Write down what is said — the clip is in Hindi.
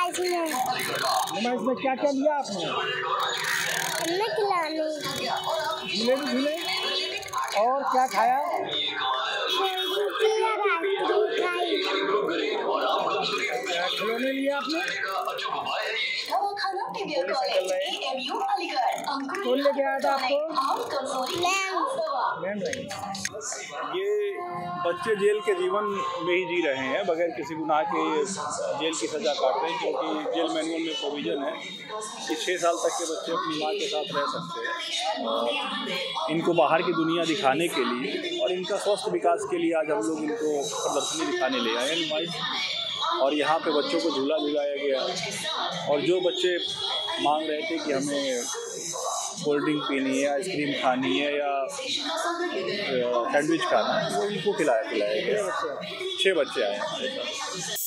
नुमाइश में क्या क्या लिया आपने? हमने खिलाने झूले भी झूले और क्या खाया? खिलौने लिए आपने? कौन लेके आया था आपको? ये बच्चे जेल के जीवन में ही जी रहे हैं, बगैर किसी गुनाह के जेल की सज़ा काट रहे हैं, क्योंकि जेल मैनुअल में प्रोविज़न है कि 6 साल तक के बच्चे अपनी माँ के साथ रह सकते हैं। और इनको बाहर की दुनिया दिखाने के लिए और इनका स्वस्थ विकास के लिए आज हम लोग इनको प्रदर्शनी दिखाने ले आए हैं नुमाइश। और यहाँ पे बच्चों को झूला झुलाया गया और जो बच्चे मांग रहे थे कि हमें कोल्ड ड्रिंक पीनी है, आइसक्रीम खानी है या सैंडविच खाना है, वो इनको खिलाया पिलाया गया। 6 बच्चे आए हैं हमारे साथ।